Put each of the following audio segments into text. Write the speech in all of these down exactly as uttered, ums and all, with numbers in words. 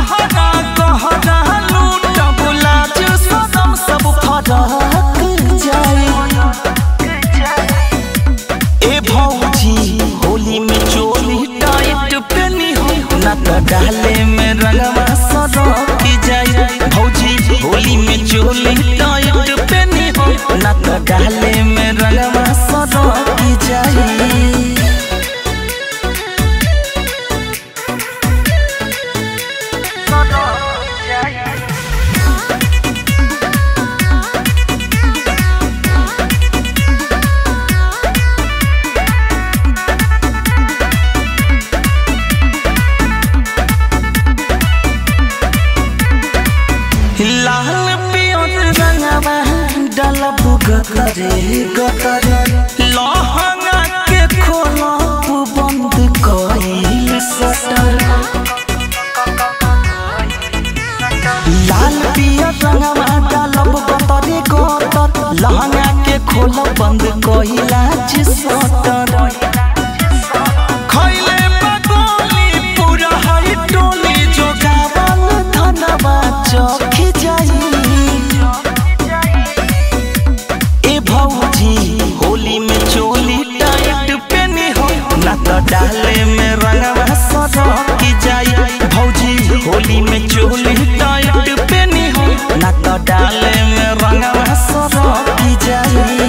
लहरा गहरा लूट बुलाज सदम सब फरक जाए। ए भौजी होली में चोली टाइट पेनी हो ना तो डाले में रंगवा सरक जाए। भौजी होली में चोली टाइट पेनी हो ना तो डाले में रंगवा सरक जाए। लाल पियर रंगवा डलब गतरे गतरे लहंगा के खोलब बंद कइल सटर। लाल पियर रंगवा डलब गतरे गतर लहंगा के खोलब बंद कइल सटर। डाले में रंगवा सरक जाए। भौजी होली में चोली टाइट पेनी हो ना तो डाले में रंगवा सरक जाए।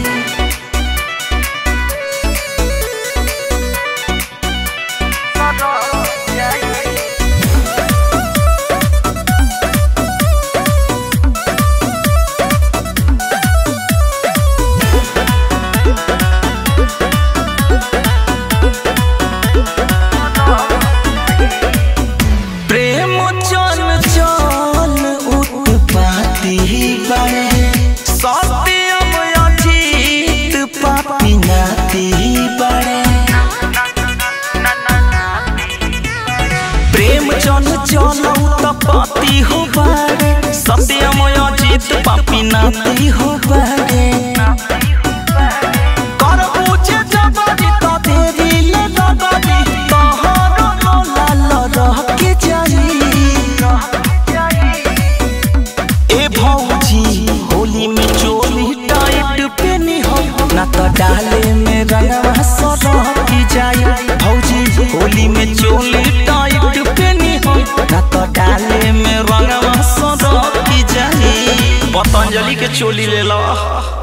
प्रेम चल चलौ त पाती हो बारे सत्यमय जीत पापी नाती हो बारे। कर पूछे जबरी त तेरी ले लगरी तोहरो लाल रह के जाई। ए भौजी होली में चोली टाइट पेनी हो ना तो डाले में रंगवा सरक जाए। भौजी होली में चोली टाइट पेनी हो ना तो डाले में रंगवा सरक जाए। पतंजलि के चोली ले लो।